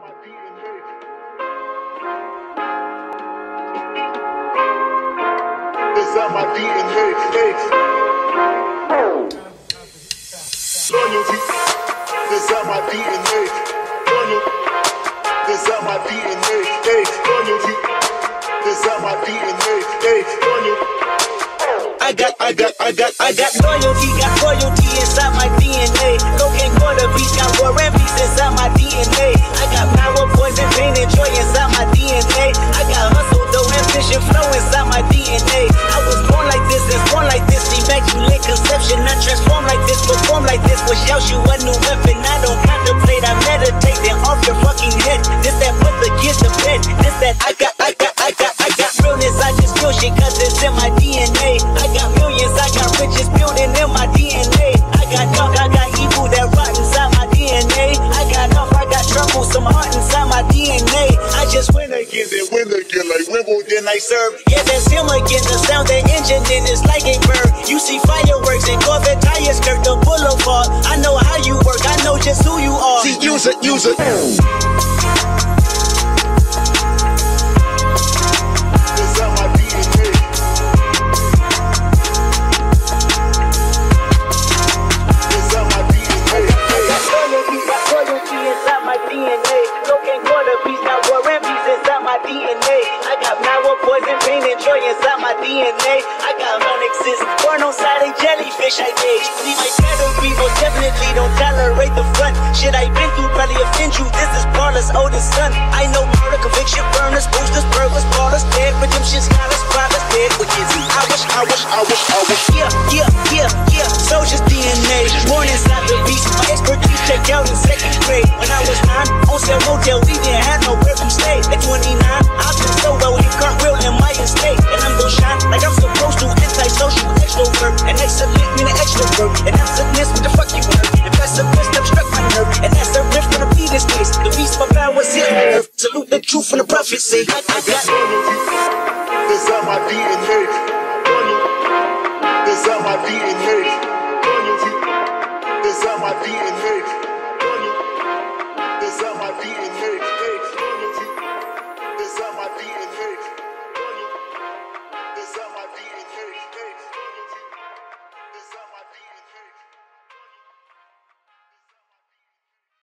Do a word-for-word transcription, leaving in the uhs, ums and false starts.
my D N A. It's out my D N A. Loyalty. It's out my D N A. Loyalty. It's out my D N A. Loyalty. It's out my D N A. Loyalty. I got, I got, I got, I got loyalty, got royalty inside my D N A. Cocaine, quarter beats, got war and peace inside my D N A. I got power, poison, pain, and joy inside my D N A. I got hustle, though, ambition, flow inside my D N A. I was born like this, and born like this, immaculate conception. I transform like this, perform like this, wish out you a new weapon. I don't contemplate, I meditate, then off your fucking head. This that put the kids to bed. This that I got, I got, I got, I got realness. I just feel shit, cause it's in my D N A. I got millions, I got riches building in my D N A. I got dark, I got evil that rot inside my D N A. I got off, I got trouble, some heart inside my D N A. I just win again, then win again, like Wimbledon I serve. Yeah, that's him again, the sound, the engine, then it's like a bird. You see fireworks and Corvette tires skirt the boulevard. I know how you work, I know just who you are. See, use it, use it. D N A, cocaine, quarter beats, got war and peace inside my D N A. I got power, poison, pain, and joy inside my D N A. I got onyxes, born on side of jellyfish I gauge. See my category, most definitely don't tolerate the front. Shit I been through probably offend you. This is Paula's oldest son. I know murder, conviction, burners, boosters, burglars, Paula's dead, redemption, scholars, fathers dead. What is he? I wish, I wish, I wish, I wish. Yeah, yeah, yeah, yeah. Soldier's D N A, born inside the beast. My expertise checked out in second grade when I was nine. On sale motel, we didn't have nowhere to stay. At twenty-nine, I've been so well with cartwheel in my estate. And I'm gon' shine like I'm supposed to. Anti-social extrovert. And excellent mean an extrovert. And absentness, what the fuck you want? And that's a best that struck my nerve. And that's the riff from the previous case. The beast my powers hit on earth. Salute the truth from the prophecy. I, I got loyalty. It's out my D N A. Loyalty. It's out my D N A. Loyalty. It's out my D N A. It's out my D N A.